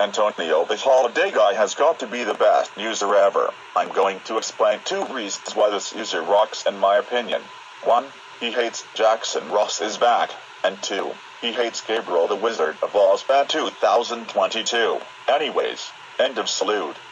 Antonio, this holiday guy has got to be the best user ever. I'm going to explain 2 reasons why this user rocks in my opinion. 1. He hates Jackson Ross is back. And 2. He hates Gabriel the Wizard of Oz Band 2022. Anyways, end of salute.